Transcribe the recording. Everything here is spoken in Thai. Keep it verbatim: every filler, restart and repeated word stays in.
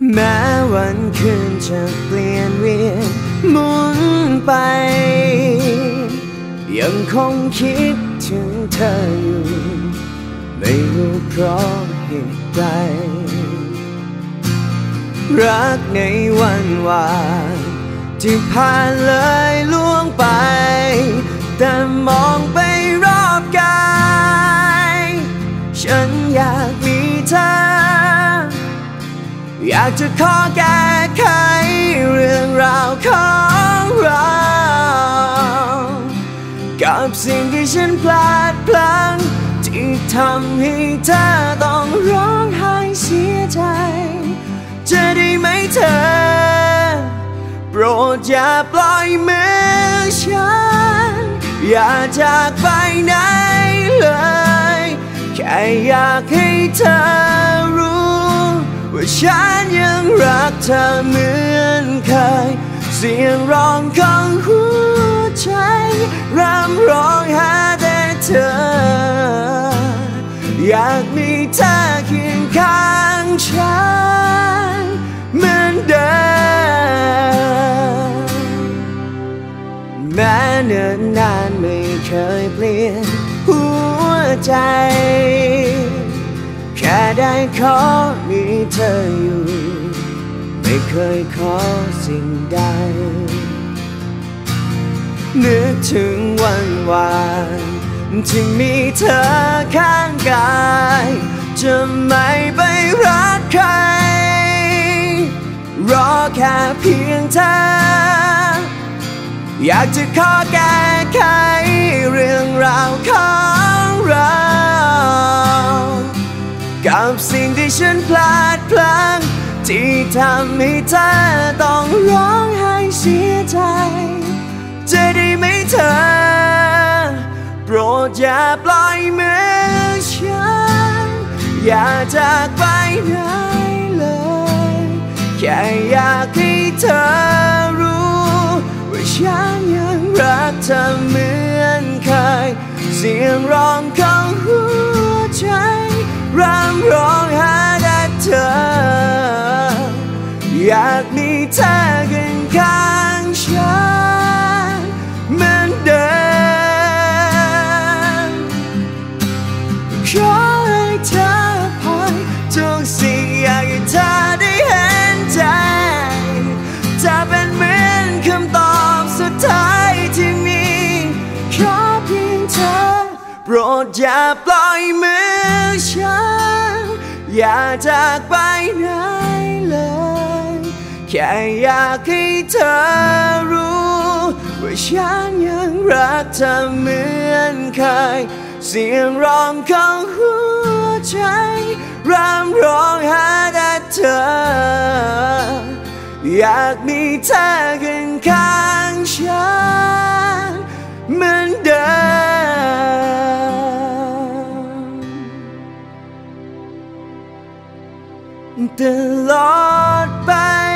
แม้วันคืนจะเปลี่ยนเวียนหมุนไปยังคงคิดถึงเธออยู่ไม่รู้เพราะเหตุใดรักในวันวานที่ผ่านเลยล่วงไปแต่มองไปรอบกายฉันอยากมีเธออยากจะขอแก้ไขเรื่องราวของเรากับสิ่งที่ฉันพลาดพลั้งที่ทำให้เธอต้องร้องไห้เสียใจจะได้ไหมเธอโปรดอย่าปล่อยมือฉันอย่าจากไปไหนเลยแค่อยากให้เธอรู้ว่าฉันยังรักเธอเหมือนเคยเสียงร้องของหัวใจร่ำร้องหาแต่เธออยากมีเธอเคียงข้างฉันเหมือนเดิมแม้เนิ่นนานไม่เคยเปลี่ยนหัวใจแค่ได้ขอมีเธออยู่ไม่เคยขอสิ่งใดนึกถึงวันวานที่มีเธอข้างกายจะไม่ไปรักใครรอแค่เพียงเธออยากจะขอแก้ไขเรื่องราวของเรากับสิ่งที่ฉันพลาดพลั้งที่ทำให้เธอต้องร้องไห้เสียใจจะได้ไหมเธอโปรดอย่าปล่อยมือฉันอย่าจากไปไหนเลยแค่อยากให้เธอรู้ว่าฉันยังรักเธอเหมือนเคยเสียงร้องของหัวใจร่ำร้องหาแต่เธออยากมีเธอกันข้างฉันเหมือนเดิมขอให้เธอผ่านทุกสิ่งอยากให้เธอได้เห็นใจจะเป็นเหมือนคำตอบสุดท้ายที่มีขอเพียงเธอโปรดอย่าปล่อยมือฉันอย่าจากไปไหนเลยแค่อยากให้เธอรู้ว่าฉันยังรักเธอเหมือนเคยเสียงร้องของหัวใจร่ำร้องหาแต่เธออยากมีเธอกันข้างฉันเหมือนเดิมตลอดไป